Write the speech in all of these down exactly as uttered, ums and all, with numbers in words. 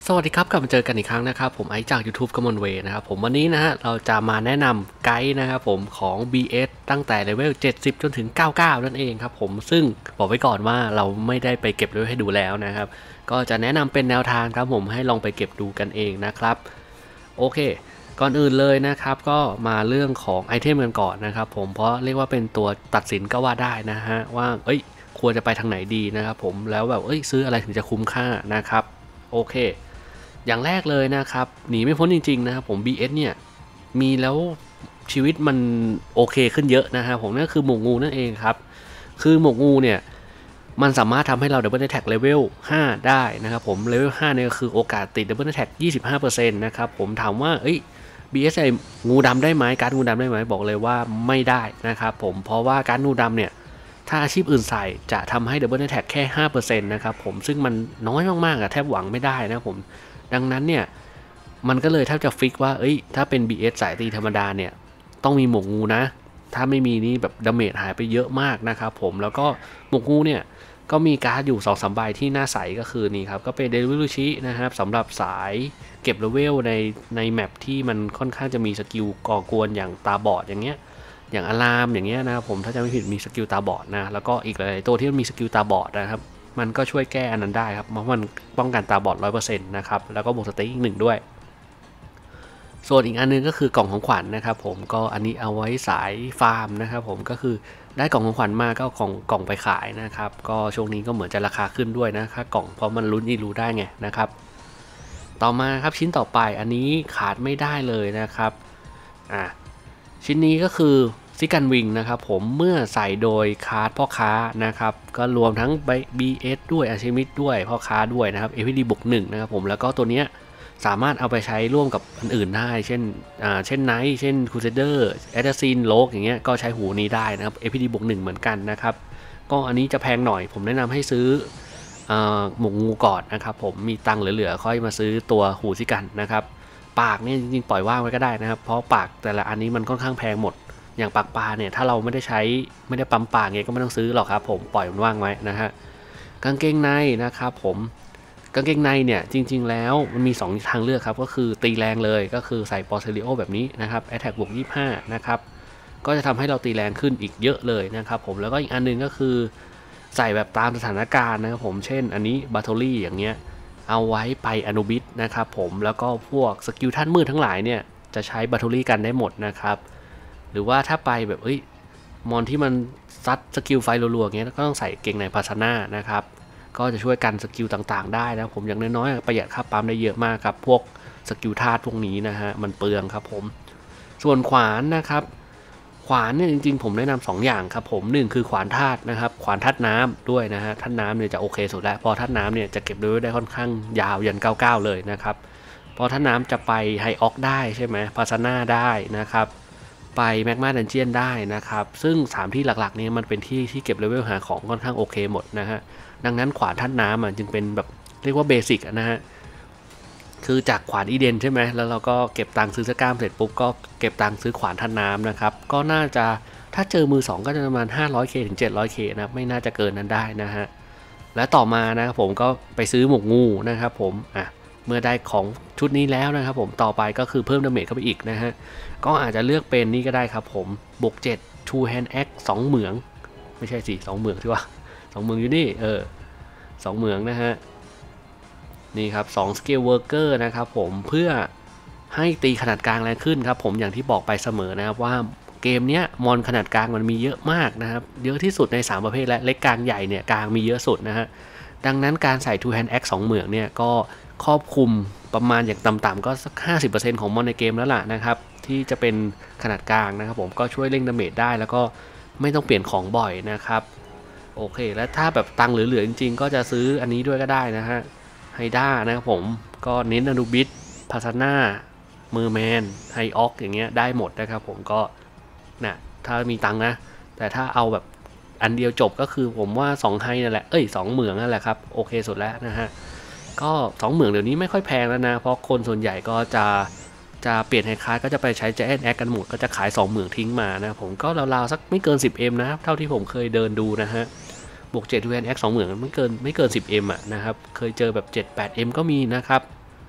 สวัสดีครับกลับมาเจอกันอีกครั้งนะครับผมไอซ์จาก YouTube Common Way นะครับผมวันนี้นะฮะเราจะมาแนะนำไกด์นะครับผมของ บี เอส ตั้งแต่เลเวลเจ็ดสิบจนถึงเก้าสิบเก้านั่นเองครับผมซึ่งบอกไว้ก่อนว่าเราไม่ได้ไปเก็บเลเวลให้ดูแล้วนะครับก็จะแนะนำเป็นแนวทางครับผมให้ลองไปเก็บดูกันเองนะครับโอเคก่อนอื่นเลยนะครับก็มาเรื่องของไอเทมกันก่อนนะครับผมเพราะเรียกว่าเป็นตัวตัดสินก็ว่าได้นะฮะว่าเอ้ยควรจะไปทางไหนดีนะครับผมแล้วแบบเอ้ยซื้ออะไรถึงจะคุ้มค่านะครับโอเคอย่างแรกเลยนะครับหนีไม่พ้นจริงๆนะครับผม บี เอส เนี่ยมีแล้วชีวิตมันโอเคขึ้นเยอะนะครับผมนั่นคือหมวกงูนั่นเองครับคือหมวกงูเนี่ยมันสามารถทำให้เราดับเบิลแท็กเลเวลห้าได้นะครับผมเลเวลห้าเนี่ยก็คือโอกาสติดดับเบิลแท็ก ยี่สิบห้าเปอร์เซ็นต์ นะครับผมถามว่าเอ้ย บี เอส ไองูดำได้ไหมการงูดำได้ไหมบอกเลยว่าไม่ได้นะครับผมเพราะว่าการงูดำเนี่ยถ้าอาชีพอื่นใส่จะทำให้ดับเบิลแท็กแค่ ห้าเปอร์เซ็นต์ นะครับผมซึ่งมันน้อยมากๆอะแทบหวังไม่ได้นะผมดังนั้นเนี่ยมันก็เลยแทบจะฟิกว่าเอ้ยถ้าเป็น บี เอส สายตีธรรมดาเนี่ยต้องมีหมวกงูนะถ้าไม่มีนี่แบบดาเมจหายไปเยอะมากนะครับผมแล้วก็หมวกงูเนี่ยก็มีการ์ดอยู่ สองสาม ใบที่น่าใสก็คือนี่ครับก็เป็นเดลิเวอรี่ชินะครับสำหรับสายเก็บเลเวลในในแมปที่มันค่อนข้างจะมีสกิลก่อกวนอย่างตาบอดอย่างเงี้ยอย่างอะลามอย่างเงี้ยนะครับผมถ้าจะไม่ผิดมีสกิลตาบอดนะแล้วก็อีกหลายตัวที่มันมีสกิลตาบอดนะครับมันก็ช่วยแก้อันนั้นได้ครับเพราะมันป้องกันตาบอด ร้อยเปอร์เซ็นต์ นะครับแล้วก็บวกสเต็กอีกหนึ่งด้วยส่วนอีกอันนึงก็คือกล่องของขวัญ นะครับผมก็อันนี้เอาไว้สายฟาร์มนะครับผมก็คือได้กล่องของขวัญมาก็ของกล่องไปขายนะครับก็ช่วงนี้ก็เหมือนจะราคาขึ้นด้วยนะค่ากล่องเพราะมันลุ้นอีรู้ได้ไงนะครับต่อมาครับชิ้นต่อไปอันนี้ขาดไม่ได้เลยนะครับอ่ะชิ้นนี้ก็คือซิกันวิงนะครับผมเมื่อใส่โดยคาร์ดพ่อค้านะครับก็รวมทั้ง บี เอส ด้วยอาชิมิดด้วยพ่อค้าด้วยนะครับ เอ พี ดี บวกหนึ่งนะครับผมแล้วก็ตัวเนี้ยสามารถเอาไปใช้ร่วมกับอันอื่นได้เช่นอ่าเช่นไนท์เช่นคูเซเดอร์แอดซินโลกอย่างเงี้ยก็ใช้หูนี้ได้นะครับ เอ พี ดี บวกหนึ่งเหมือนกันนะครับก็อันนี้จะแพงหน่อยผมแนะนำให้ซื้อหมวกงูก่อนนะครับผมมีตังค์เหลือๆค่อยมาซื้อตัวหูซิกันนะครับปากเนี่ยจริงๆปล่อยว่างไว้ก็ได้นะครับเพราะปากแต่ละอันนี้มันค่อนข้างแพงหมดอย่างปากปลาเนี่ยถ้าเราไม่ได้ใช้ไม่ได้ปั๊มปากเงี้ยก็ไม่ต้องซื้อหรอกครับผมปล่อยมันว่างไว้นะฮะกางเกงในนะครับผมกางเกงในเนี่ยจริงๆแล้วมันมีสองทางเลือกครับก็คือตีแรงเลยก็คือใส่ปอร์เซริโอแบบนี้นะครับแอทแทกบวกยี่สิบห้านะครับก็จะทำให้เราตีแรงขึ้นอีกเยอะเลยนะครับผมแล้วก็อีกอันนึงก็คือใส่แบบตามสถานการณ์นะครับผมเช่นอันนี้บัตเทอรี่อย่างเงี้ยเอาไว้ไปอนุบิสนะครับผมแล้วก็พวกสกิลท่านมืดทั้งหลายเนี่ยจะใช้บัตเทอรี่กันได้หมดนะครับหรือว่าถ้าไปแบบเอ้ยมอนที่มันซัดสกิลไฟรัวๆเงี้ยก็ต้องใส่เกงในพาสนานะครับก็จะช่วยกันสกิลต่างๆได้นะผมอย่างน้อยๆประหยัดค่าปั๊มได้เยอะมากครับพวกสกิลธาตุพวกนี้นะฮะมันเปลืองครับผมส่วนขวานนะครับขวานเนี่ยจริงๆผมแนะนำสองอย่างครับผมหนึ่งคือขวานธาตุนะครับขวานธาตุน้ำด้วยนะฮะธาตุน้ำเนี่ยจะโอเคสุดแล้วพอธาตุน้ำเนี่ยจะเก็บเลเวลได้ค่อนข้างยาวยันเก้าสิบเก้าเลยนะครับพอธาตุน้ำจะไปไฮออกได้ใช่ไหมพาสนาได้นะครับไปแมกมาดันเจียนได้นะครับซึ่งสามที่หลักๆนี้มันเป็นที่ที่เก็บเลเวลหาของค่อนข้างโอเคหมดนะฮะดังนั้นขวานธาตุน้ำอ่ะจึงเป็นแบบเรียกว่าเบสิกนะฮะคือจากขวานอีเดนใช่ไหมแล้วเราก็เก็บตังค์ซื้อสก้ามเสร็จปุ๊บก็เก็บตังค์ซื้อขวานธาตุน้ำนะครับก็น่าจะถ้าเจอมือสองก็จะประมาณ ห้าร้อยเค ถึง เจ็ดร้อยเค นะไม่น่าจะเกินนั้นได้นะฮะและต่อมานะครับผมก็ไปซื้อหมวกงูนะครับผมอ่ะเมื่อได้ของชุดนี้แล้วนะครับผมต่อไปก็คือเพิ่มดาเมจเข้าไปอีกนะฮะก็อาจจะเลือกเป็นนี่ก็ได้ครับผมบวกเจ็ด Two Hand Axe สองเหมืองไม่ใช่สิสองเหมืองที่ว่าสองเหมืองอยู่นี่เออสองเหมืองนะฮะนี่ครับสองสกิลเวิร์กเกอร์นะครับผมเพื่อให้ตีขนาดกลางแรงขึ้นครับผมอย่างที่บอกไปเสมอนะครับว่าเกมเนี้ยมอนขนาดกลางมันมีเยอะมากนะครับเยอะที่สุดในสามประเภทและเล็กกลางใหญ่เนี่ยกลางมีเยอะสุดนะฮะดังนั้นการใส่ Two Hand Axe สองเหมืองเนี่ยก็ครอบคลุมประมาณอย่างต่ำๆก็สัก ห้าสิบเปอร์เซ็นต์ ของมอนในเกมแล้วล่ะนะครับที่จะเป็นขนาดกลางนะครับผมก็ช่วยเร่งดาเมจได้แล้วก็ไม่ต้องเปลี่ยนของบ่อยนะครับโอเคแล้วถ้าแบบตังเหลือๆจริงๆก็จะซื้ออันนี้ด้วยก็ได้นะฮะไฮด้านะครับผมก็เน้นอนูบิสพาสนาเมอร์แมนไฮออกอย่างเงี้ยได้หมดนะครับผมก็นะถ้ามีตังนะแต่ถ้าเอาแบบอันเดียวจบก็คือผมว่าสองไฮนั่นแหละเอ้ยสองเหมืองนั่นแหละครับโอเคสุดแล้วนะฮะก็สองเหมืองเดี๋ยวนี้ไม่ค่อยแพงแล้วนะเพราะคนส่วนใหญ่ก็จะจะเปลี่ยนไฮคลาสก็จะไปใช้ Giant Axe กันหมดก็จะขายสองเหมืองทิ้งมานะผมก็ราวๆสักไม่เกิน สิบเอ็ม นะเท่าที่ผมเคยเดินดูนะฮะบวกเจ็ด Giant Axe สองเหมืองไม่เกินไม่เกิน สิบเอ็ม อ่ะนะครับเคยเจอแบบ เจ็ดแปดเอ็ม ก็มีนะครับ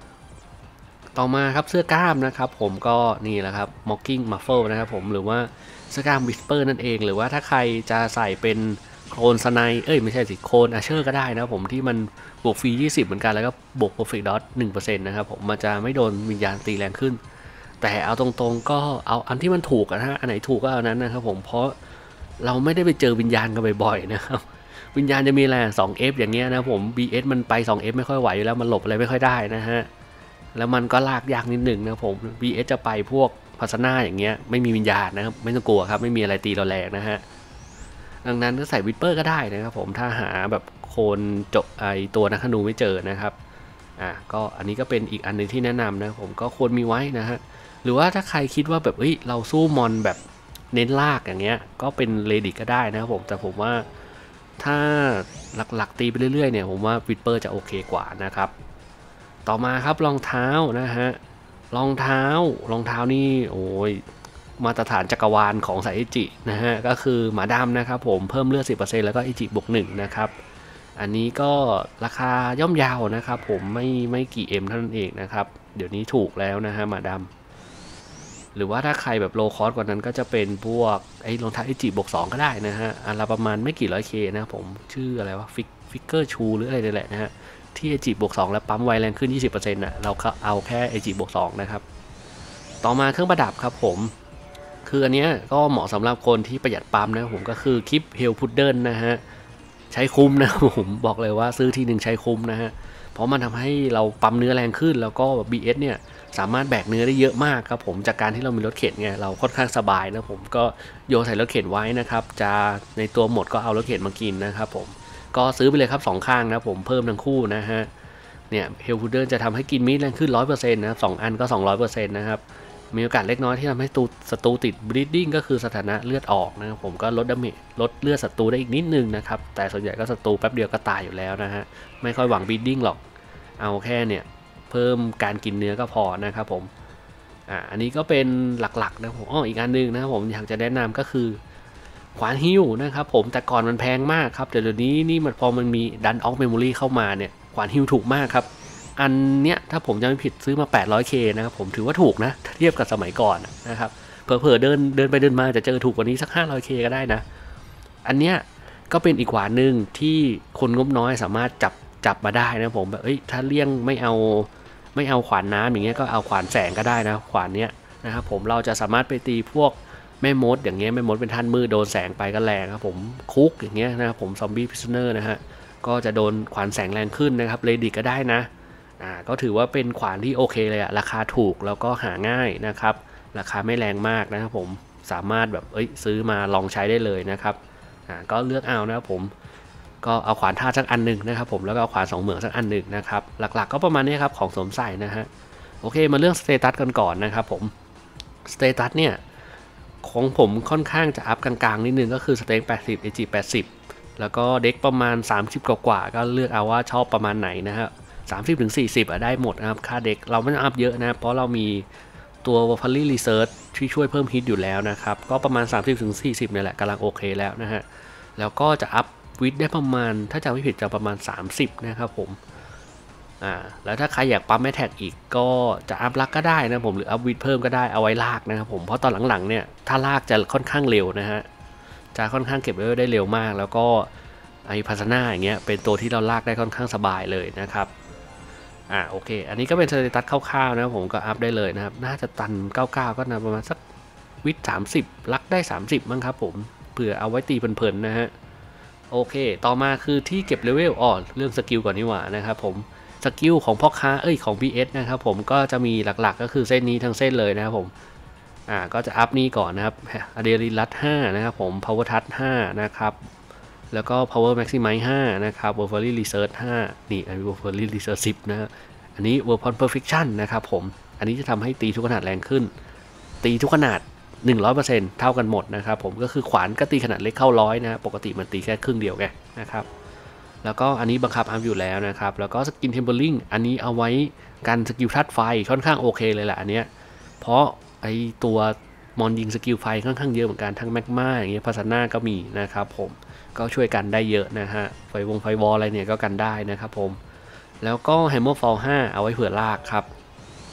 ต่อมาครับเสื้อกล้ามนะครับผมก็นี่แหละครับ mocking muffle นะครับผมหรือว่าเสื้อกล้าม whisper นั่นเองหรือว่าถ้าใครจะใส่เป็นโคลนสไนเอ้ยไม่ใช่สิโคลนอาเชอร์ก็ได้นะผมที่มันบวกฟรียี่สิบเหมือนกันแล้วก็บวก perfect dot หนึ่งเปอร์เซ็นต์ นะครับผมมันจะไม่โดนวิญญาณตีแรงขึ้นแต่เอาตรงๆก็เอาอันที่มันถูกนะฮะอันไหนถูกก็เอานั้นนะครับผมเพราะเราไม่ได้ไปเจอวิญญาณกันบ่อยๆนะครับวิญญาณจะมีแรง สอง เอฟ อย่างเงี้ยนะผม บี เอส มันไป สอง เอฟ ไม่ค่อยไหวอยู่แล้วมันหลบอะไรไม่ค่อยได้นะฮะแล้วมันก็ลากยากนิดหนึ่งนะผม บี เอส จะไปพวกพัฒนาอย่างเงี้ยไม่มีวิญญาณนะครับไม่ต้องกลัวครับไม่มีอะไรตีเราแรงนะฮะดังนั้นก็ใส่วิปเปอร์ก็ได้นะครับผมถ้าหาแบบโคนจบไอตัวนักธนูไม่เจอนะครับอ่ะก็อันนี้ก็เป็นอีกอันนึงที่แนะนำนะผมก็ควรมีไว้นะฮะหรือว่าถ้าใครคิดว่าแบบเอ้ยเราสู้มอนแบบเน้นลากอย่างเงี้ยก็เป็นเลดิกก็ได้นะครับผมแต่ผมว่าถ้าหลักๆตีไปเรื่อยๆเนี่ยผมว่าวิปเปอร์จะโอเคกว่านะครับต่อมาครับรองเท้านะฮะรองเท้ารองเท้านี่โอ้ยมาตรฐานจักรวาลของสายอิจินะฮะก็คือหมาดำนะครับผมเพิ่มเลือด สิบเปอร์เซ็นต์ แล้วก็อิจิบวกหนึ่งนะครับอันนี้ก็ราคาย่อมเยาวนะครับผมไม่ไม่กี่เอ็มเท่านั้นเองนะครับเดี๋ยวนี้ถูกแล้วนะฮะหมาดำหรือว่าถ้าใครแบบโลคอสกว่านั้นก็จะเป็นพวกไอ้รองเท้าอิจิบวกสองก็ได้นะฮะอันละประมาณไม่กี่ร้อยเคนะผมชื่ออะไรวะฟิกฟิกเกอร์ชูหรืออะไรนี่แหละนะฮะที่ไอจิบวกสองแล้วปั๊มไวแรงขึ้น ยี่สิบเปอร์เซ็นต์ น่ะเราก็เอาแค่ไอจิบวกสองนะครับต่อมาเครื่องประดับครับผมคืออันเนี้ยก็เหมาะสำหรับคนที่ประหยัดปั๊มนะผมก็คือคลิปเฮลพุดเดิลนะฮะใช้คุ้มนะผมบอกเลยว่าซื้อทีหนึ่งใช้คุ้มนะฮะเพราะมันทำให้เราปั๊มเนื้อแรงขึ้นแล้วก็ บี เอส เนี่ยสามารถแบกเนื้อได้เยอะมากครับผมจากการที่เรามีรถเข็นไงเราค่อนข้างสบายนะผมก็โยนใส่รถเข็นไว้นะครับจะในตัวหมดก็เอารถเข็นมากินนะครับผมก็ซื้อไปเลยครับสองข้างนะผมเพิ่มทั้งคู่นะฮะเนี่ยเฮลพุดเดิลจะทำให้กินมีดแรงขึ้น ร้อยเปอร์เซ็นต์ นะสองอันก็ สองร้อยเปอร์เซ็นต์ นะครับมีโอกาสเล็กน้อยที่ทำให้ศัตรูติด bleeding ก็คือสถานะเลือดออกนะครับผมก็ลดดาเมจลดเลือดศัตรูได้อีกนิดนึงนะครับแต่ส่วนใหญ่ก็ศัตรูแป๊บเดียวก็ตายอยู่แล้วนะฮะไม่ค่อยหวัง bleeding หรอกเอาแค่เนี่ยเพิ่มการกินเนื้อก็พอนะครับผมอ่าอันนี้ก็เป็นหลักๆนะผมอ๋ออีกอันนึงนะครับผมอยากจะแนะนำก็คือขวานฮิวนะครับผมแต่ก่อนมันแพงมากครับแต่เดี๋ยวนี้นี่มันพอมันมีดันออฟเมมโมรี่เข้ามาเนี่ยขวานฮิวถูกมากครับอันเนี้ยถ้าผมจำไม่ผิดซื้อมา แปดร้อยเค นะครับผมถือว่าถูกนะเทียบกับสมัยก่อนนะครับเผลอๆเดินเดินไปเดินมาจะเจอถูกกว่านี้สัก ห้าร้อยเค ก็ได้นะอันเนี้ยก็เป็นอีกขวานหนึ่งที่คนงบน้อยสามารถจับจับมาได้นะผมแบบเอ้ยถ้าเลี่ยงไม่เอาไม่เอาขวานน้ำอย่างเงี้ยก็เอาขวานแสงก็ได้นะขวานเนี้ยนะครับผมเราจะสามารถไปตีพวกแม่มดอย่างเงี้ยแม่มดเป็นท่านมืดโดนแสงไปก็แรงครับผมคุกอย่างเงี้ยนะครับผมซอมบี้พิซเนอร์นะฮะก็จะโดนขวานแสงแรงขึ้นนะครับเลดิก็ได้นะอ่าก็ถือว่าเป็นขวานที่โอเคเลยอะราคาถูกแล้วก็หาง่ายนะครับราคาไม่แรงมากนะครับผมสามารถแบบเอ้ยซื้อมาลองใช้ได้เลยนะครับอ่าก็เลือกเอานะครับผมก็เอาขวานท่าสักอันหนึ่งนะครับผมแล้วก็เอาขวานสองเหมืองสักอันหนึ่งนะครับหลักๆก็ประมาณนี้ครับของสวมใส่นะฮะโอเคมาเรื่องสเตตัสกันก่อนนะครับผมสเตตัสเนี่ยของผมค่อนข้างจะอัพกลางๆนิดนึงก็คือสเต็กแปดสิบ เอ จี แปดสิบแล้วก็เด็กประมาณสามสิบกว่าๆก็เลือกเอาว่าชอบประมาณไหนนะฮะสามสิบถึงสี่สิบอ่ะได้หมดนะครับค่าเด็กเราไม่ต้องอัพเยอะนะเพราะเรามีตัว Valkyrie Research ที่ช่วยเพิ่มฮิตอยู่แล้วนะครับก็ประมาณ สามสิบถึงสี่สิบ นี่แหละกำลังโอเคแล้วนะฮะแล้วก็จะอัพวิดได้ประมาณถ้าจำไม่ผิดจะประมาณสามสิบนะครับผมอ่าแล้วถ้าใครอยากปั๊มแมทแท็กอีกก็จะอัพลักก็ได้นะผมหรืออัพวิดเพิ่มก็ได้เอาไว้ลากนะครับผมเพราะตอนหลังๆเนี่ยถ้าลากจะค่อนข้างเร็วนะฮะจะค่อนข้างเก็บไว้ได้เร็วมากแล้วก็ไอพัฒนาอย่างเงี้ยเป็นตัวที่เราลากได้ค่อนข้างสบายเลยนะครับอ่าโอเคอันนี้ก็เป็นสเตตัสคร่าวๆนะผมก็อัพได้เลยนะครับน่าจะตันเก้าสิบเก้าก็นะประมาณสักวิดสามสิบลักได้สามสิบมั้งครับผมเผื่อเอาไว้ตีเพลินๆนะฮะโอเคต่อมาคือที่เก็บเลเวลอ๋อเรื่องสกิลก่อนนี่หว่านะครับผมสกิลของพ่อค้าเอ้ยของ บี เอส นะครับผมก็จะมีหลักๆก็คือเส้นนี้ทั้งเส้นเลยนะครับผมอ่าก็จะอัพนี่ก่อนนะครับอะเดรีลัสห้านะครับผม Power Touch ห้านะครับแล้วก็ Power Maximize ห้านะครับ Valkyrie Research ห้านี่อันนี้ Valkyrie Research สิบนะอันนี้ Weapon Perfection นะครับผมอันนี้จะทำให้ตีทุกขนาดแรงขึ้นตีทุกขนาดหนึ่งร้อยเปอร์เซ็นต์ เท่ากันหมดนะครับผมก็คือขวานก็ตีขนาดเล็กเข้าร้อยนะปกติมันตีแค่ครึ่งเดียวไงนะครับแล้วก็อันนี้บังคับอัพอยู่แล้วนะครับแล้วก็สกินเทมเบอร์ลิงอันนี้เอาไว้กันสกิลธาตุไฟค่อนข้างโอเคเลยแหละอันเนี้ยเพราะไอตัวมอนยิงสกิลไฟค่อนข้างเยอะเหมือนกันทั้งแมกมาอย่างเงี้ยพัฒนาก็มีนะครับผมก็ช่วยกันได้เยอะนะฮะไฟวงไฟวอลอะไรเนี่ยก็กันได้นะครับผมแล้วก็แฮมเมอร์ฟอลห้าเอาไว้เผื่อลากครับ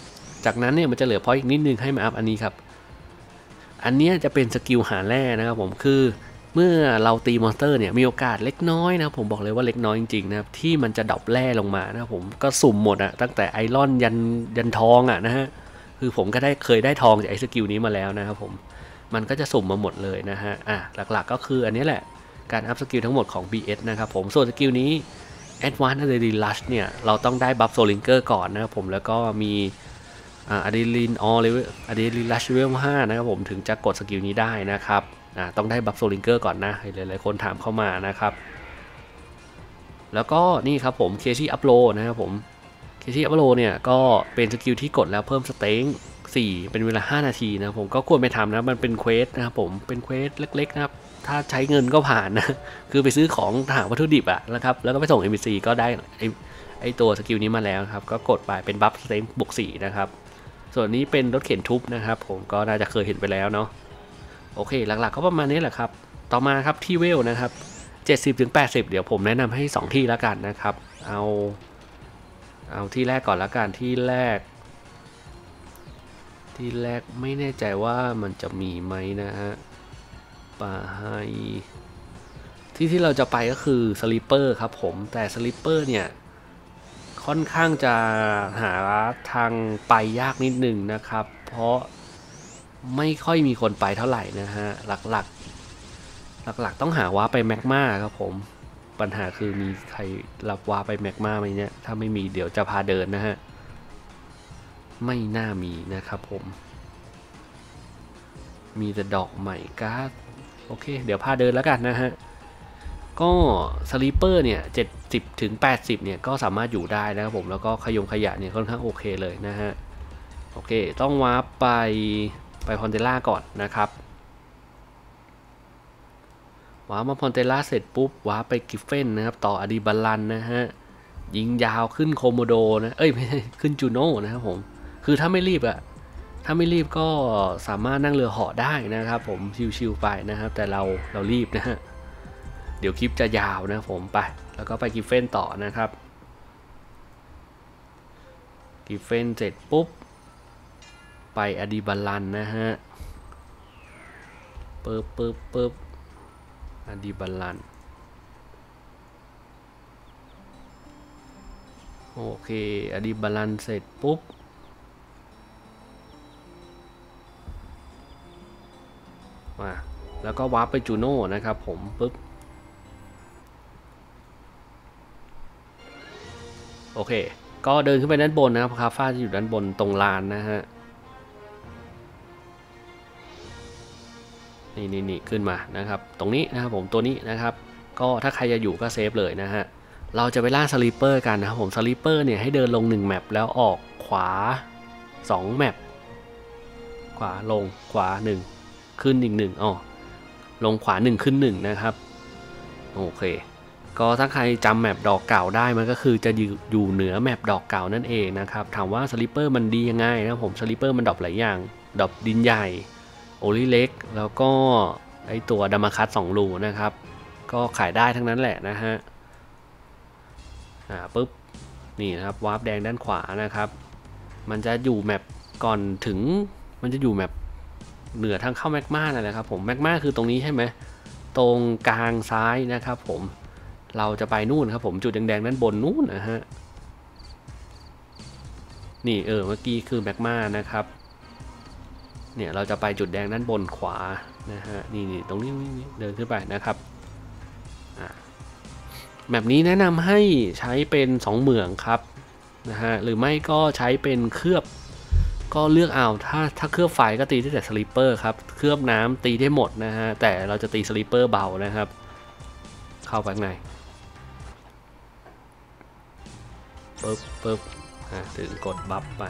จากนั้นเนี่ยมันจะเหลือพอยต์อีกนิดนึงให้มาอัพอันนี้ครับอันนี้จะเป็นสกิลหาแร่นะครับผมคือเมื่อเราตีมอนสเตอร์เนี่ยมีโอกาสเล็กน้อยนะผมบอกเลยว่าเล็กน้อยจริงๆนะครับที่มันจะดรอปแร่ลงมานะครับผมก็สุ่มหมดอะตั้งแต่ไอรอนยันยันทองอะนะฮะคือผมก็ได้เคยได้ทองจากไอสกิลนี้มาแล้วนะครับผมมันก็จะสุ่มมาหมดเลยนะฮะอ่ะหลักๆก็คืออันนี้แหละการอัพสกิลทั้งหมดของ บี เอส นะครับผมส่วนสกิลนี้ Advanced Adrenaline Rush เนี่ยเราต้องได้บัฟโซลิงเกอร์ก่อนนะครับผมแล้วก็มีอ่าอะดรีนาลีนออเลเวลอะดรีนาลีนรัชเลเวลห้านะครับผมถึงจะกดสกิลนี้ได้นะครับอ่าต้องได้บัฟโซลิงเกอร์ก่อนนะหลายๆคนถามเข้ามานะครับแล้วก็นี่ครับผมเคซี่อัพโหลดนะครับผมเคซี่อัพโหลดเนี่ยก็เป็นสกิลที่กดแล้วเพิ่มสเต็งสี่เป็นเวลาห้านาทีนะผมก็ควรไปทำนะมันเป็นเควสนะครับผมเป็นเควสเล็กๆนะครับถ้าใช้เงินก็ผ่านนะคือไปซื้อของหาวัตถุดิบอะนะครับแล้วก็ไปส่ง เอ็ม บี ซี ก็ได้ไอไอตัวสกิลนี้มาแล้วครับก็กดไปเป็นบัฟสเต็งบวกสี่นะครับส่วนนี้เป็นรถเข็นทุบนะครับผมก็น่าจะเคยเห็นไปแล้วเนาะโอเคหลักๆก็ประมาณนี้แหละครับต่อมาครับที่เวลนะครับเจ็ดสิบถึงแปดสิบเดี๋ยวผมแนะนำให้สองที่แล้วกันนะครับเอาเอาที่แรกก่อนแล้วกันที่แรกที่แรกไม่แน่ใจว่ามันจะมีไหมนะฮะป่าไฮที่ที่เราจะไปก็คือสลิปเปอร์ครับผมแต่สลิปเปอร์เนี่ยค่อนข้างจะหาทางไปยากนิดนึงนะครับเพราะไม่ค่อยมีคนไปเท่าไหร่นะฮะหลักๆหลักๆต้องหาว้าไปแมกมาครับผมปัญหาคือมีใครรับว้าไปแมกมาไหมเนี่ยถ้าไม่มีเดี๋ยวจะพาเดินนะฮะไม่น่ามีนะครับผมมีแต่ดอกใหม่การ์ดโอเคเดี๋ยวพาเดินแล้วกันนะฮะก็สลีปเปอร์เนี่ยเจ็ดสิบถึงแปดสิบเนี่ยก็สามารถอยู่ได้นะครับผมแล้วก็ขยงขยะเนี่ยค่อนข้างโอเคเลยนะฮะโอเคต้องวาร์ปไปไปพอนเทล่าก่อนนะครับวาร์ปมาพอนเทล่าเสร็จปุ๊บวาร์ปไปกิฟเฟนนะครับต่ออดีบัลลันนะฮะยิงยาวขึ้นโคโมโดนะเอ้ยไม่ใช่ขึ้นจูโน่นะครับผมคือถ้าไม่รีบอะถ้าไม่รีบก็สามารถนั่งเรือเหาะได้นะครับผมชิวๆไปนะครับแต่เราเรารีบนะฮะเดี๋ยวคลิปจะยาวนะผมไปแล้วก็ไปกิฟเฟนต่อนะครับกิฟเฟนเสร็จปุ๊บไปอดีบัลลันนะฮะปึ๊บปึ๊บปึ๊บอดีบัลลันโอเคอดีบัลลันเสร็จปุ๊บมาแล้วก็วาร์ปไปจูโน่นะครับผมปึ๊บโอเคก็เดินขึ้นไปด้านบนนะครับคาฟ้าจะอยู่ด้านบนตรงลานนะฮะนี่นี่นี่ขึ้นมานะครับตรงนี้นะครับผมตัวนี้นะครับก็ถ้าใครจะอยู่ก็เซฟเลยนะฮะเราจะไปล่าสลีปเปอร์กันนะครับผมสลีปเปอร์เนี่ยให้เดินลงหนึ่งแมปแล้วออกขวาสองแมปขวาลงขวาหนึ่งขึ้นอีกหนึ่งอ๋อลงขวาหนึ่งขึ้นหนึ่งนะครับโอเคก็ถ้าใครจำแมปดอกเก่าได้มันก็คือจะอยู่เหนือแมปดอกเก่านั่นเองนะครับถามว่าสลิปเปอร์มันดียังไงนะผมสลิปเปอร์มันดรอปหลายอย่างดรอปดินใหญ่โอลิเล็กแล้วก็ไอตัวดามาคัสสองรูนะครับก็ขายได้ทั้งนั้นแหละนะฮะอ่าปุ๊บนี่นะครับวาร์ปแดงด้านขวานะครับมันจะอยู่แมปก่อนถึงมันจะอยู่แมปเหนือทางเข้าแมกมานั่นแหละครับผมแมกมาคือตรงนี้ใช่ไหมตรงกลางซ้ายนะครับผมเราจะไปนู่นครับผมจุดแดงๆด้านบนนู่นนะฮะนี่เออเมื่อกี้คือแมกมานะครับเนี่ยเราจะไปจุดแดงด้านบนขวานะฮะนี่นี่ตรงนี้เดินขึ้นไปนะครับแบบนี้แนะนำให้ใช้เป็นสองเหมืองครับนะฮะหรือไม่ก็ใช้เป็นเคลือบก็เลือกเอาถ้าถ้าเคลือบไฟก็ตีได้แต่สลิปเปอร์ครับเคลือบน้ำตีได้หมดนะฮะแต่เราจะตีสลิปเปอร์เบานะครับเข้าไปข้างในปึ๊บปึ๊บถึงกดบัฟมา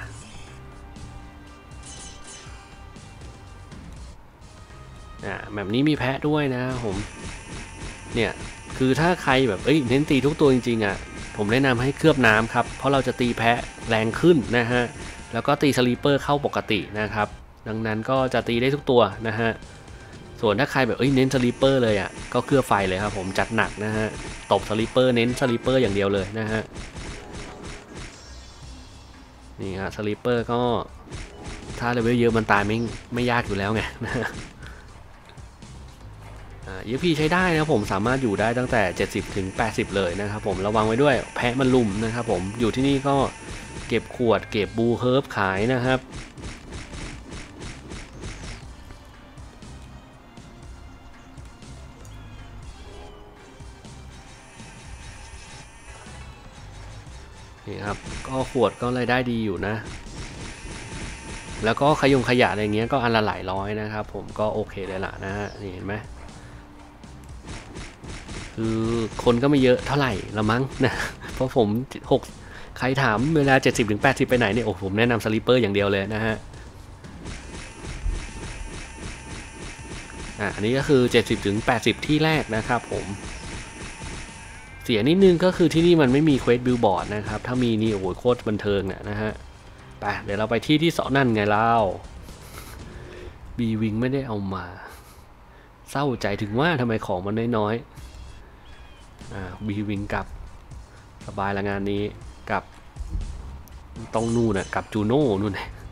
อ่าแบบนี้มีแพะด้วยนะผมเนี่ยคือถ้าใครแบบเอ้ยเน้นตีทุกตัวจริงๆอ่ะผมแนะนำให้เคลือบน้ำครับเพราะเราจะตีแพะแรงขึ้นนะฮะแล้วก็ตีสลีปเปอร์เข้าปกตินะครับดังนั้นก็จะตีได้ทุกตัวนะฮะส่วนถ้าใครแบบเอ้ยเน้นสลีปเปอร์เลยอ่ะก็เคลือบไฟเลยครับผมจัดหนักนะฮะตบสลีปเปอร์เน้นสลีปเปอร์อย่างเดียวเลยนะฮะนี่ฮะสลีปเปอร์ก็ถ้าเลเวลเยอะมันตายไม่ไม่ยากอยู่แล้วไงนะอ่า อี เอฟ พี ใช้ได้นะผมสามารถอยู่ได้ตั้งแต่เจ็ดสิบถึงแปดสิบเลยนะครับผมระวังไว้ด้วยแพะมันลุมนะครับผมอยู่ที่นี่ก็เก็บขวดเก็บบูเฮิร์บขายนะครับนี่ครับก็ขวดก็รายได้ดีอยู่นะแล้วก็ขยงขยะอะไรเงี้ยก็อันละหลายร้อยนะครับผมก็โอเคเลยล่ะนะฮะนี่เห็นไหมคือคนก็ไม่เยอะเท่าไหร่ละมั้งนะเพราะผมหกใครถามเวลา เจ็ดสิบถึงแปดสิบ ไปไหนเนี่ยโอ้ผมแนะนำสลีปเปอร์อย่างเดียวเลยนะฮะอ่ะอันนี้ก็คือ เจ็ดสิบถึงแปดสิบ ที่แรกนะครับผมเสียนิดนึงก็คือที่นี่มันไม่มีเควสบิลบอร์ดนะครับถ้ามีนี่โอ้โหโคตรบันเทิงเนี่ยนะฮะไปเดี๋ยวเราไปที่ที่สองนั่นไงเล่าบีวิงไม่ได้เอามาเศร้าใจถึงว่าทำไมของมันน้อยๆอ่าบีวิงกับสบายละงานนี้กับต้องนู่นน่ะกับจูโน่นู่น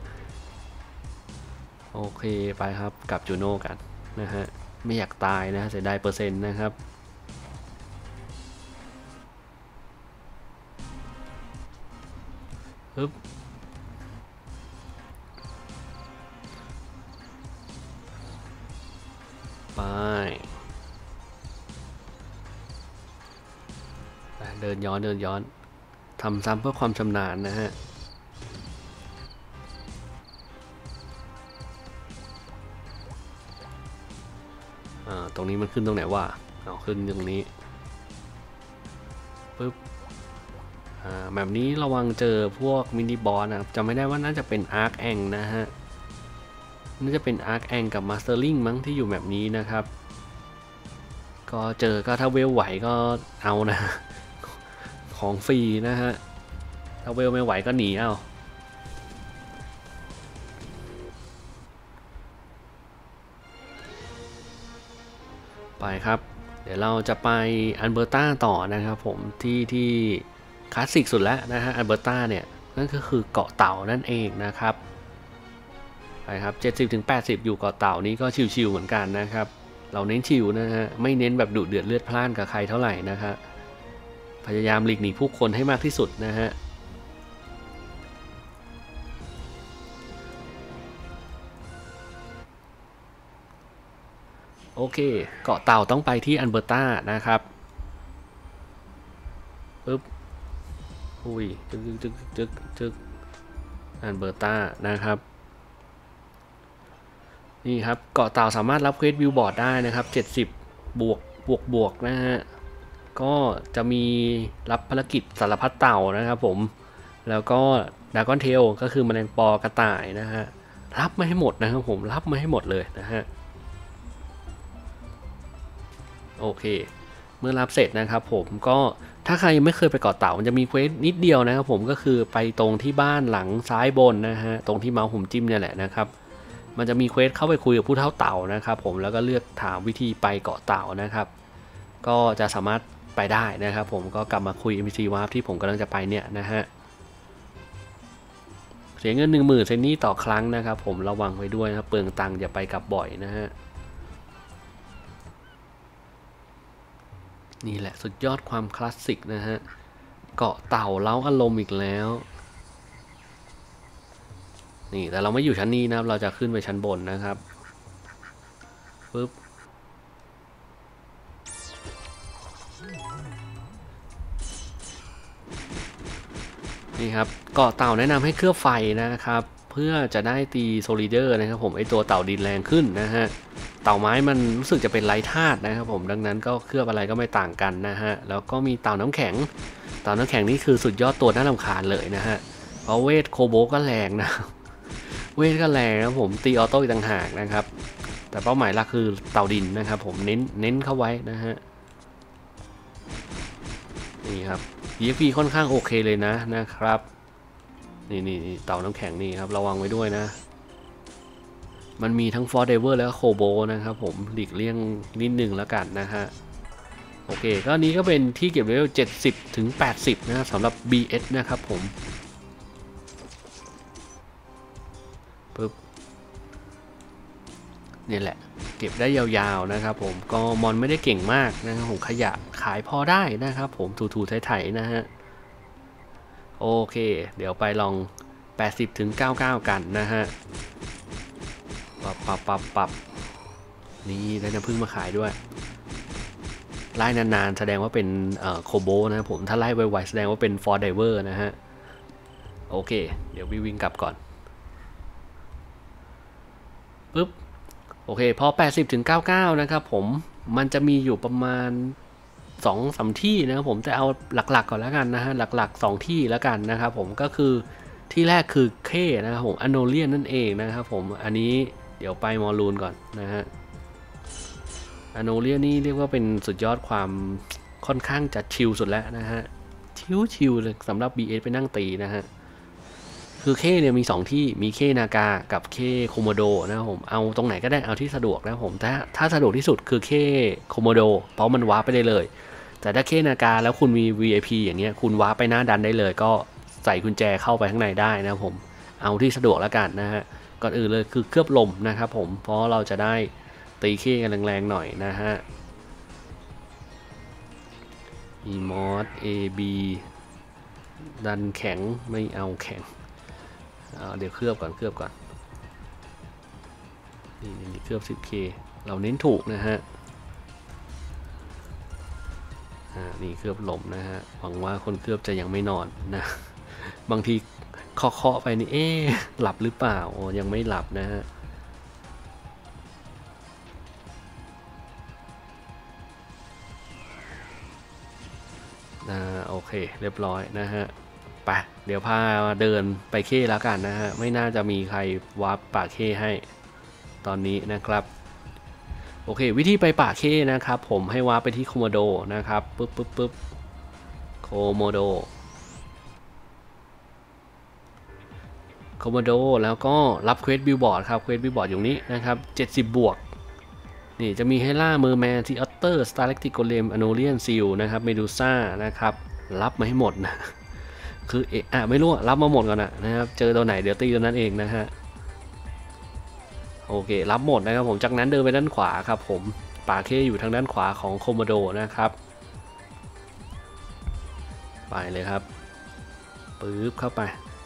โอเคไปครับกับจูโน่กันนะฮะไม่อยากตายนะเสียดายเปอร์เซ็นต์นะครับปึ๊บไปเดินย้อนเดินย้อนทำซ้ำเพื่อความชำนาญนะฮะอ่าตรงนี้มันขึ้นตรงไหนวะเอาขึ้นตรงนี้ปึ๊บอ่าแบบนี้ระวังเจอพวกมินิบอสนะครับจำไม่ได้ว่าน่าจะเป็นอาร์คแองนะฮะน่าจะเป็นอาร์คแองกับมาสเตอร์ลิงมั้งที่อยู่แบบนี้นะครับก็เจอก็ถ้าเวลไหวก็เอานะของฟรีนะฮะถ้าเวลไม่ไหวก็หนีเอาไปครับเดี๋ยวเราจะไปอันเบอร์ตาต่อนะครับผมที่ที่คลาสสิกสุดแล้วนะฮะอันเบอร์ตาเนี่ยนั่นก็คือเกาะเต่านั่นเองนะครับไปครับ เจ็ดสิบถึงแปดสิบ อยู่เกาะเต่านี้ก็ชิวๆเหมือนกันนะครับเราเน้นชิวนะฮะไม่เน้นแบบดุเดือดเลือดพล่านกับใครเท่าไหร่นะครับพยายามหลีกหนีผู้คนให้มากที่สุดนะฮะโอเคเกาะเต่าต้องไปที่อันเบอร์ตานะครับปึ๊บอุ้ยจึ๊กจึ๊กจึ๊กจึ๊กอันเบอร์ตานะครับนี่ครับเกาะเต่าสามารถรับเควสบิลบอร์ดได้นะครับเจ็ดสิบบวกบวกบวกนะฮะก็จะมีรับภารกิจสารพัดเต่านะครับผมแล้วก็ดากอนเทลก็คือแมลงปอกระต่ายนะฮะรับมาให้หมดนะครับผมรับมาให้หมดเลยนะฮะโอเคเมื่อรับเสร็จนะครับผมก็ถ้าใครยังไม่เคยไปเกาะเต่ามันจะมีเควสนิดเดียวนะครับผมก็คือไปตรงที่บ้านหลังซ้ายบนนะฮะตรงที่เมาส์ผมจิ้มเนี่ยแหละนะครับมันจะมีเควสเข้าไปคุยกับผู้เฒ่าเต่านะครับผมแล้วก็เลือกถามวิธีไปเกาะเต่านะครับก็จะสามารถไปได้นะครับผมก็กลับมาคุย เอ็ม พี ซี วาร์ปที่ผมกำลังจะไปเนี่ยนะฮะเสียเงิน หนึ่งหมื่น เซนนี่ต่อครั้งนะครับผมระวังไว้ด้วยนะเปลืองตังค์อย่าไปกลับบ่อยนะฮะนี่แหละสุดยอดความคลาสสิกนะฮะเกาะเต่าเล้าอารมณ์อีกแล้วนี่แต่เราไม่อยู่ชั้นนี้นะครับเราจะขึ้นไปชั้นบนนะครับปึ๊บนี่ครับเกาะเต่าแนะนำให้เคลือบไฟนะครับเพื่อจะได้ตีโซลิเดอร์นะครับผมไอตัวเต่าดินแรงขึ้นนะฮะเต่าไม้มันรู้สึกจะเป็นไร้ธาตุนะครับผมดังนั้นก็เคลือบอะไรก็ไม่ต่างกันนะฮะแล้วก็มีเต่าน้ำแข็งเต่าน้ำแข็งนี่คือสุดยอดตัวน่ารำคาญเลยนะฮะเพราะเวทโคโบก็แรงนะเวทก็แรงนะผมตีออโต้อีกต่างหากนะครับแต่เป้าหมายหลักคือเต่าดินนะครับผมเน้นเน้นเข้าไว้นะฮะนี่ครับ อี เอฟ พี ค่อนข้างโอเคเลยนะนะครับนี่นี่เต่าน้ำแข็งนี่ครับระวังไว้ด้วยนะมันมีทั้งฟอร์เดเวอร์แล้วก็โคโบนะครับผมหลีกเลี่ยงนิดนึงแล้วกันนะฮะโอเคก็นี้ก็เป็นที่เก็บเลเวลเจ็ดสิบถึงแปดสิบนะครับสำหรับ บี เอส นะครับผมนี่แหละเก็บได้ยาวๆนะครับผมก็มอนไม่ได้เก่งมากนะครับผมขยะขายพอได้นะครับผมถูๆไถๆนะฮะโอเคเดี๋ยวไปลองแปดสิบถึงเก้าสิบเก้ากันนะฮะปรับปรับปรับปรับนี่ได้น้ำผึ้งมาขายด้วยไล่นานๆแสดงว่าเป็นโคโบนะผมถ้าไล่ไวๆแสดงว่าเป็นฟอร์ไดเวอร์นะฮะโอเคเดี๋ยววิ่งกลับก่อนปึ๊บโอเคพอแปดสิบถึงเก้าสิบเก้านะครับผมมันจะมีอยู่ประมาณสองสามที่นะครับผมจะเอาหลักๆก่อนแล้วกันนะฮะหลักๆสองที่แล้วกันนะครับผมก็คือที่แรกคือเคนะครับผมอโนเลียนนั่นเองนะครับผมอันนี้เดี๋ยวไปมอลูนก่อนนะฮะอโนเลียนนี่เรียกว่าเป็นสุดยอดความค่อนข้างจะชิลสุดแล้วนะฮะชิลๆเลยสำหรับ บี เอส ไปนั่งตีนะฮะคือเคเนี่ยมีสองที่มีเคนากากับเคโคโมโดนะครับผมเอาตรงไหนก็ได้เอาที่สะดวกนะผมถ้าถ้าสะดวกที่สุดคือเคโคโมโดเพราะมันวาร์ปไปได้เลยแต่ถ้าเคนากาแล้วคุณมี วี ไอ พี อย่างเงี้ยคุณวาร์ปไปหน้าดันได้เลยก็ใส่กุญแจเข้าไปข้างในได้นะผมเอาที่สะดวกแล้วกันนะฮะก่อนอื่นเลยคือเคลือบลมนะครับผมเพราะเราจะได้ตีเคกันแรงๆหน่อยนะฮะอีมอส เอ บี ดันแข็งไม่เอาแข็งเดี๋ยวเคลือบก่อนเคลือบก่อนนี่นี่เคลือบ สิบเค เราเน้นถูกนะฮะนี่เคลือบลมนะฮะหวังว่าคนเคลือบจะยังไม่นอนนะบางทีเคาะๆไปนี่เอ๊ะหลับหรือเปล่าโอ้ยังไม่หลับนะฮะอ่าโอเคเรียบร้อยนะฮะไปเดี๋ยวพาเดินไปเคแล้วกันนะฮะไม่น่าจะมีใครวาร์ปป่าเคให้ตอนนี้นะครับโอเควิธีไปป่าเคนะครับผมให้วาร์ปไปที่โคโมโดนะครับปึ๊บปึ๊บปึ๊บโคโมโดโคโมโดแล้วก็รับเควสบิลบอร์ดครับเควสบิลบอร์ดอยู่นี้นะครับเจ็ดสิบบวกนี่จะมีให้ล่าเมอร์แมนทีออตเตอร์สตาร์เล็กติโกเลมอโนเลียนซิลนะครับเมดูซ่านะครับรับมาให้หมดนะคือเอะไม่รู้รับมาหมดก่อนนะนะครับเจอตัวไหนเดี๋ยวตีตัวนั้นเองนะฮะโอเครับหมดนะครับผมจากนั้นเดินไปด้านขวาครับผมป่าเคอยู่ทางด้านขวาของโคโมโดนะครับไปเลยครับปึ๊บเข้าไป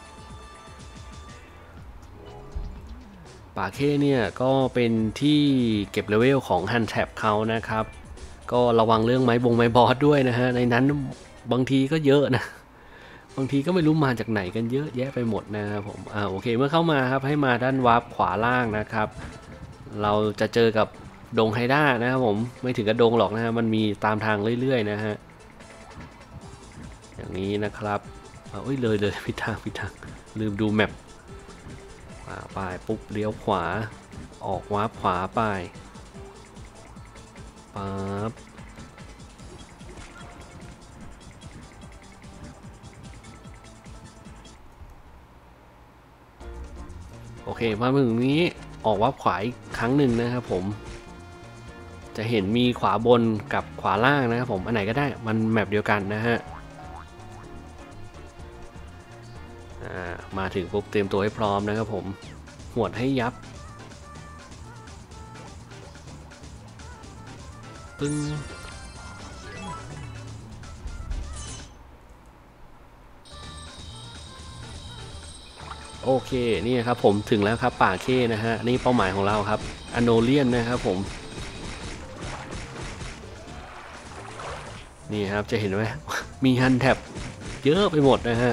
ป่าเคเนี่ยก็เป็นที่เก็บเลเวลของฮันแท็บเขานะครับก็ระวังเรื่องไม้บงไม้บอสด้วยนะฮะในนั้นบางทีก็เยอะนะบางทีก็ไม่รู้มาจากไหนกันเยอะแยะไปหมดนะครับผมอ่าโอเคเมื่อเข้ามาครับให้มาด้านวาร์ปขวาล่างนะครับเราจะเจอกับดงไฮด้านะครับผมไม่ถึงกับดงหรอกนะฮะมันมีตามทางเรื่อยๆนะฮะอย่างนี้นะครับเอาเลยเลยผิดทางผิดทางลืมดูแมปไปปุ๊บเลี้ยวขวาออกวาร์ปขวาไปปั๊บโอเคมาถึงนี้ออกวาร์ปขวาอีกครั้งหนึ่งนะครับผมจะเห็นมีขวาบนกับขวาล่างนะครับผมอันไหนก็ได้มันแมปเดียวกันนะฮะมาถึงปุ๊บเตรียมตัวให้พร้อมนะครับผมหวดให้ยับปึ้งโอเคนี่ครับผมถึงแล้วครับป่าเคนะฮะนี่เป้าหมายของเราครับอโนเลียนนะครับผมนี่ครับจะเห็นไหมมีฮันแท็บเยอะไปหมดนะฮะ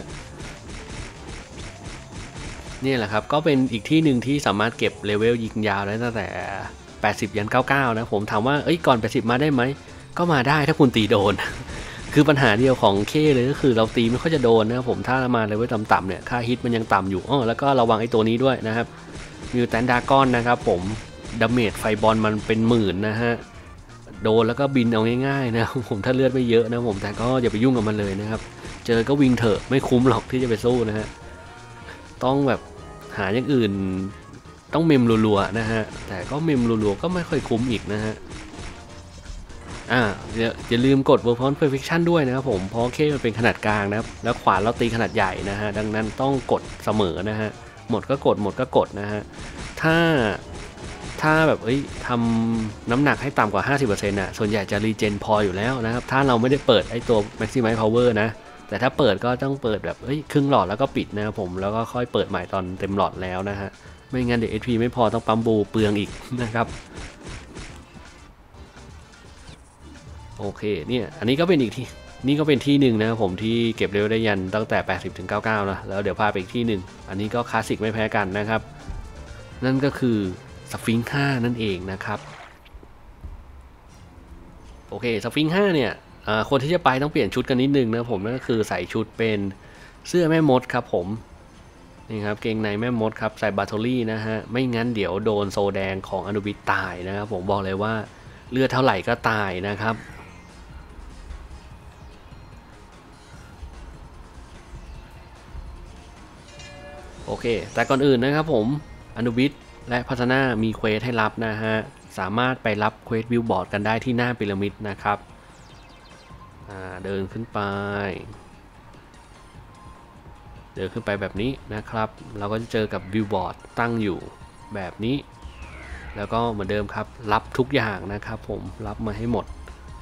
นี่แหละครับก็เป็นอีกที่หนึ่งที่สามารถเก็บเลเวลยิงยาวได้ตั้งแต่แปดสิบยันเก้าสิบเก้านะผมถามว่าเอ้ยก่อนแปดสิบมาได้ไหมก็มาได้ถ้าคุณตีโดนคือปัญหาเดียวของเคเลยก็คือเราตีไม่ค่อยจะโดนนะครับผมถ้ามาเลเวลต่ำๆเนี่ยค่าฮิตมันยังต่ำอยู่อ้อแล้วก็ระวังไอ้ตัวนี้ด้วยนะครับมิวแตนดากอนนะครับผมดาเมจไฟบอลมันเป็นหมื่นนะฮะโดนแล้วก็บินเอาง่ายๆนะผมถ้าเลือดไม่เยอะนะผมแต่ก็อย่าไปยุ่งกับมันเลยนะครับเจอก็วิ่งเถอะไม่คุ้มหรอกที่จะไปสู้นะฮะต้องแบบหาอย่างอื่นต้องเมมรัวๆนะฮะแต่ก็เมมรัวๆก็ไม่ค่อยคุ้มอีกนะฮะอ่าอย่าลืมกด Weapon Perfection ด้วยนะครับผมเพราะเคมันเป็นขนาดกลางนะครับแล้วขวานเราตีขนาดใหญ่นะฮะดังนั้นต้องกดเสมอนะฮะหมดก็กดหมดก็กดนะฮะถ้าถ้าแบบเอ้ยทำน้ำหนักให้ต่ำกว่า ห้าสิบเปอร์เซ็นต์ น่ะส่วนใหญ่จะรีเจนพออยู่แล้วนะครับถ้าเราไม่ได้เปิดไอ้ตัว Maximize Power นะแต่ถ้าเปิดก็ต้องเปิดแบบเอ้ยครึ่งหลอดแล้วก็ปิดนะครับผมแล้วก็ค่อยเปิดใหม่ตอนเต็มหลอดแล้วนะฮะไม่งั้นเดี๋ยว เอช พี ไม่พอต้องปั๊มบูเปลืองอีกนะครับโอเคเนี่ยอันนี้ก็เป็นอีกที่นี่ก็เป็นที่หนึ่งนะครับผมที่เก็บเลเวลได้ยันตั้งแต่ แปดสิบถึงเก้าสิบเก้า นะแล้วเดี๋ยวพาไปอีกที่หนึ่งอันนี้ก็คลาสสิกไม่แพ้กันนะครับนั่นก็คือสฟิงค์ห้านั่นเองนะครับโอเคสฟิงค์ห้าเนี่ยคนที่จะไปต้องเปลี่ยนชุดกันนิดนึงนะผมนั่นก็คือใส่ชุดเป็นเสื้อแม่มดครับผมนี่ครับเกงในแม่มดครับใส่บาโทลี่นะฮะไม่งั้นเดี๋ยวโดนโซแดงของอนุบิตตายนะครับผมบอกเลยว่าเลือดเท่าไหร่ก็ตายนะครับโอเคแต่ก่อนอื่นนะครับผมอนุบิตและพัฒนามีเควสให้รับนะฮะสามารถไปรับเควสวิวบอร์ดกันได้ที่หน้าพีระมิดนะครับเดินขึ้นไปเดินขึ้นไปแบบนี้นะครับเราก็จะเจอกับวิวบอร์ดตั้งอยู่แบบนี้แล้วก็เหมือนเดิมครับรับทุกอย่างนะครับผมรับมาให้หมด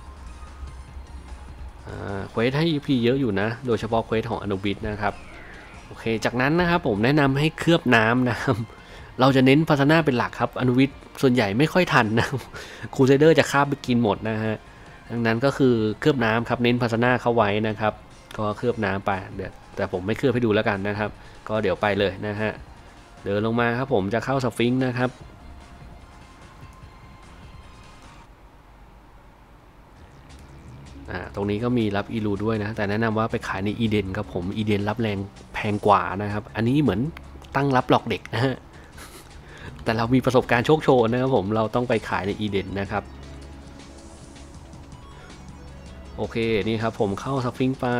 เควสให้ อี พี เยอะอยู่นะโดยเฉพาะเควสของอนุบิตนะครับโอเคจากนั้นนะครับผมแนะนำให้เคลือบน้ำนะครับเราจะเน้นพัฒนาเป็นหลักครับอนุบิตส่วนใหญ่ไม่ค่อยทันนะครูเซเดอร์จะคาบไปกินหมดนะฮะดังนั้นก็คือเคลือบน้ำครับเน้นพัฒนาเข้าไว้นะครับก็เคลือบน้ำไปเดี๋ยวแต่ผมไม่เคลือบให้ดูแล้วกันนะครับก็เดี๋ยวไปเลยนะฮะเดินลงมาครับผมจะเข้าสฟิงค์นะครับอ่าตรงนี้ก็มีรับอีลูด้วยนะแต่แนะนำว่าไปขายในอีเดนครับผมอีเดนรับแรงแพงกว่านะครับอันนี้เหมือนตั้งรับหลอกเด็กนะฮะแต่เรามีประสบการณ์โชคโชนนะครับผมเราต้องไปขายในอีเดนนะครับโอเคนี่ครับผมเข้าสฟิงค์ไป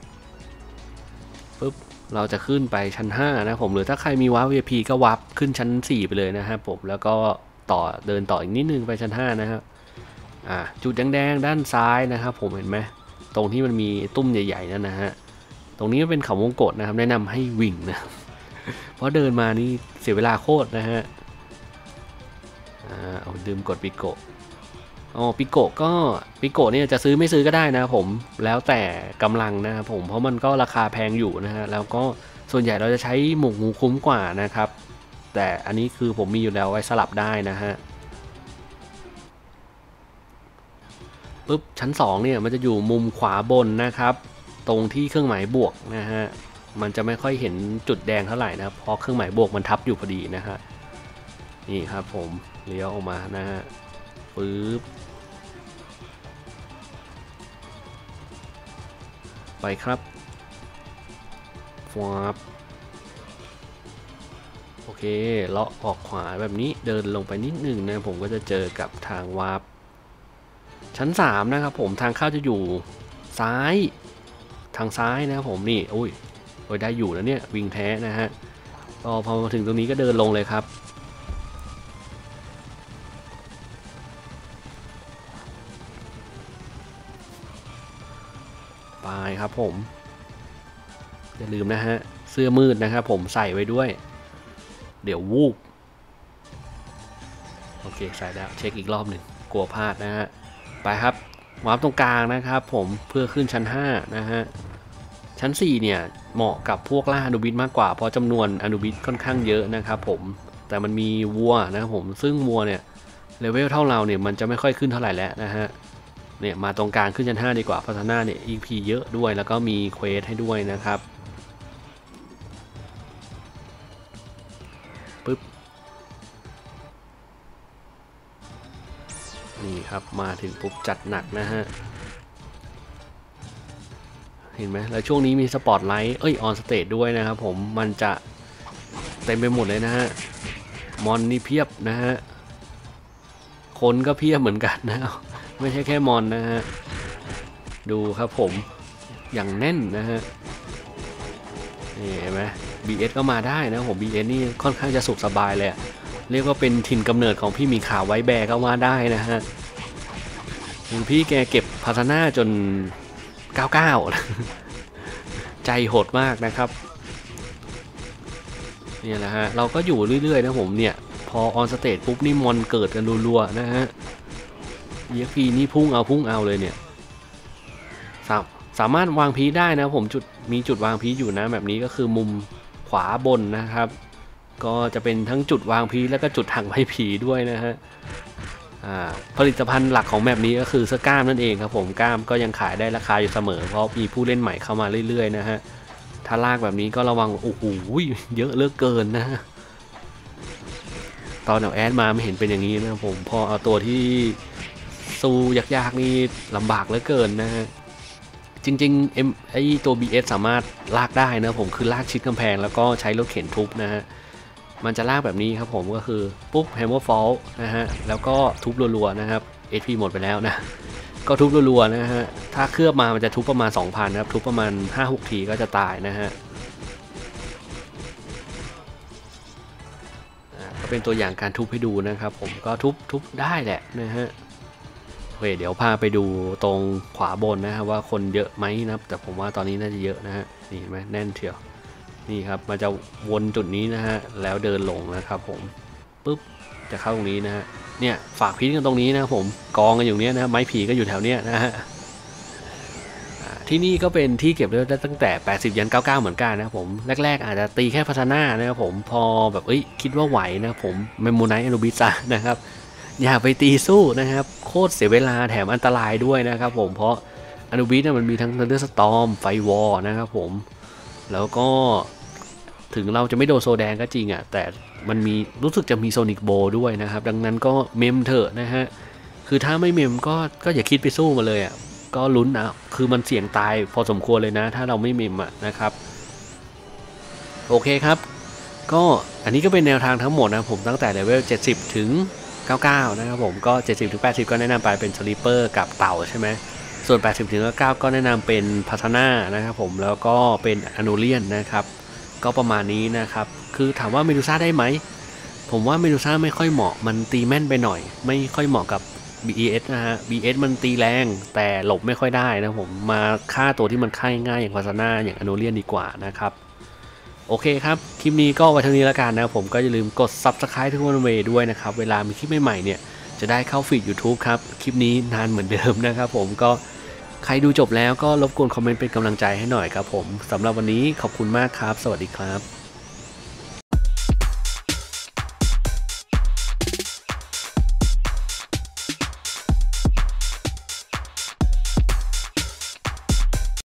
ปุ๊บเราจะขึ้นไปชั้นห้านะผมหรือถ้าใครมีวาร์ป วี ไอ พี ก็วาร์ปขึ้นชั้นสี่ไปเลยนะครับผมแล้วก็ต่อเดินต่ออีกนิดนึงไปชั้นห้านะครับอ่าจุดแดงๆด้านซ้ายนะครับผมเห็นไหมตรงที่มันมีตุ้มใหญ่ๆนั่นนะฮะตรงนี้เป็นเขาวงกตนะครับแนะนำให้วิ่งนะเพราะเดินมานี่เสียเวลาโคตรนะฮะอ่าเอาดื่มกดปิโกอ๋อปิโกก็ปิโกเนี่ยจะซื้อไม่ซื้อก็ได้นะผมแล้วแต่กำลังนะครับผมเพราะมันก็ราคาแพงอยู่นะฮะแล้วก็ส่วนใหญ่เราจะใช้หมวกงูคุ้มกว่านะครับแต่อันนี้คือผมมีอยู่แล้วไว้สลับได้นะฮะปุ๊บชั้นสองเนี่ยมันจะอยู่มุมขวาบนนะครับตรงที่เครื่องหมายบวกนะฮะมันจะไม่ค่อยเห็นจุดแดงเท่าไหร่นะครับเพราะเครื่องหมายบวกมันทับอยู่พอดีนะฮะนี่ครับผมเลี้ยวออกมานะฮะปึ๊บไปครับฟวาบโอเคเลาะออกขวาแบบนี้เดินลงไปนิดนึงนะผมก็จะเจอกับทางวาร์ปชั้นสามนะครับผมทางเข้าจะอยู่ซ้ายทางซ้ายนะครับผมนี่อุ้ยโอ้ยได้อยู่แล้วเนี่ยวิ่งแท้นะฮะก็พอมาถึงตรงนี้ก็เดินลงเลยครับไปครับผมอย่าลืมนะฮะเสื้อมืดนะครับผมใส่ไว้ด้วยเดี๋ยววูบโอเคใส่แล้วเช็คอีกรอบหนึ่งกลัวพลาดนะฮะไปครับวาร์ปตรงกลางนะครับผมเพื่อขึ้นชั้นห้านะฮะชั้นสี่เนี่ยเหมาะกับพวกล่าอนุบิตมากกว่าเพราะจำนวนอนุบิตค่อนข้างเยอะนะครับผมแต่มันมีวัวนะครับผมซึ่งวัวเนี่ยเลเวลเท่าเราเนี่ยมันจะไม่ค่อยขึ้นเท่าไหร่แล้วนะฮะเนี่ยมาตรงกลางขึ้นชั้นห้าดีกว่าพัฒนาเนี่ย อี พี เยอะด้วยแล้วก็มีเควสให้ด้วยนะครับปึ๊บนี่ครับมาถึงปุ๊บจัดหนักนะฮะเห็นไหมแล้วช่วงนี้มีสปอตไลท์เอ้ยออนสเตจด้วยนะครับผมมันจะเต็มไปหมดเลยนะฮะมอนนี่เพียบนะฮะคนก็เพียบเหมือนกันนะไม่ใช่แค่มอนนะฮะดูครับผมอย่างแน่นนะฮะนี่เห็นไหม บี เอส ก็มาได้นะผม บี เอส นี่ค่อนข้างจะสุขสบายเลยเรียกว่าเป็นถิ่นกำเนิดของพี่มีข่าวไว้แบกก็ว่าได้นะฮะพี่แกเก็บพัฒนาจนเก้าสิบเก้าใจโหดมากนะครับนี่แหละฮะเราก็อยู่เรื่อยๆนะผมเนี่ยพอออนสเตจปุ๊บนี่มอนเกิดกันรัวๆนะฮะ อี เอ็กซ์ พี นี่พุ่งเอาพุ่งเอาเลยเนี่ยสาสามารถวางพีได้นะผมจุดมีจุดวางพีอยู่นะแบบนี้ก็คือมุมขวาบนนะครับก็จะเป็นทั้งจุดวางพีแล้วก็จุดถังไม้ผีด้วยนะฮะผลิตภัณฑ์หลักของแบบนี้ก็คือเสื้อกล้ามนั่นเองครับผมกล้ามก็ยังขายได้ราคาอยู่เสมอเพราะมีผู้เล่นใหม่เข้ามาเรื่อยๆนะฮะถ้าลากแบบนี้ก็ระวังโอ้โหเยอะเหลือเกินนะฮะตอนเอาแอดมาไม่เห็นเป็นอย่างนี้นะผมพอเอาตัวที่สู้ยากๆนี่ลำบากเหลือเกินนะฮะจริงๆเอ็มไอตัว บี เอส สามารถลากได้นะผมคือลากชิดกำแพงแล้วก็ใช้รถเข็นทุบนะฮะมันจะลากแบบนี้ครับผมก็คือปุ๊บ Hammer Fall นะฮะแล้วก็ทุบรัวๆนะครับ เอช พี หมดไปแล้วนะก็ทุบรัวๆนะฮะถ้าเคลือบมามันจะทุบประมาณ สองพัน ครับทุบประมาณ ห้าหก ทีก็จะตายนะฮะก็เป็นตัวอย่างการทุบให้ดูนะครับผมก็ทุบทุบได้แหละนะฮะโอเคเดี๋ยวพาไปดูตรงขวาบนนะครับว่าคนเยอะไหมนะแต่ผมว่าตอนนี้น่าจะเยอะนะฮะนี่เห็นไหมแน่นเชียวนี่ครับมันจะวนจุดนี้นะฮะแล้วเดินลงนะครับผมปุ๊บจะเข้าตรงนี้นะฮะเนี่ยฝากพิษกันตรงนี้นะผมกองกันอยู่เนี้ยนะไม้ผีก็อยู่แถวเนี้ยนะฮะที่นี่ก็เป็นที่เก็บเลือดได้ตั้งแต่แปดสิบยันเก้าสิบเก้าเหมือนกันนะผมแรกๆอาจจะตีแค่พัฒนานะครับผมพอแบบเอ้ยคิดว่าไหวนะผมเมมโมไนท์อนุบิซะนะครับอย่าไปตีสู้นะครับโคตรเสียเวลาแถมอันตรายด้วยนะครับผมเพราะอนุบิซมันมีทั้งเทอร์เดอร์สตอร์มไฟวอลนะครับผมแล้วก็ถึงเราจะไม่โดนโซแดงก็จริงอ่ะแต่มันมีรู้สึกจะมีโซนิกโบด้วยนะครับดังนั้นก็เมมเถอะนะฮะคือถ้าไม่เมมก็ก็อย่าคิดไปสู้มาเลยอ่ะก็ลุ้นนะคือมันเสี่ยงตายพอสมควรเลยนะถ้าเราไม่เมมอ่ะนะครับโอเคครับก็อันนี้ก็เป็นแนวทางทั้งหมดนะผมตั้งแต่เลเวลเจ็ดสิบถึงเก้าสิบเก้านะครับผมก็เจ็ดสิบถึงแปดสิบก็แนะนำไปเป็นสลีปเปอร์กับเต่าใช่ไหมส่วนแปดสิบถึงเก้าสิบเก้าก็แนะนำเป็นพัฒนานะครับผมแล้วก็เป็นอนูเลียนนะครับก็ประมาณนี้นะครับคือถามว่าเมดูซ่าได้ไหมผมว่าเมดูซ่าไม่ค่อยเหมาะมันตีแม่นไปหน่อยไม่ค่อยเหมาะกับ บี เอส นะฮะ บี เอส มันตีแรงแต่หลบไม่ค่อยได้นะผมมาฆ่าตัวที่มันฆ่าง่ายอย่างพัฒนาอย่างอนูเลียนดีกว่านะครับโอเคครับคลิปนี้ก็ไว้เท่านี้แล้วกันนะผมก็อย่าลืมกด ซับสไครบ์ ทุกวันเวด้วยนะครับเวลามีคลิปใหม่ๆเนี่ยจะได้เข้าฟีด ยูทูบ ครับคลิปนี้นานเหมือนเดิมนะครับผมก็ใครดูจบแล้วก็รบกวนคอมเมนต์เป็นกำลังใจให้หน่อยครับผมสำหรับวันนี้ขอบคุณมากครับสวัสดีครับ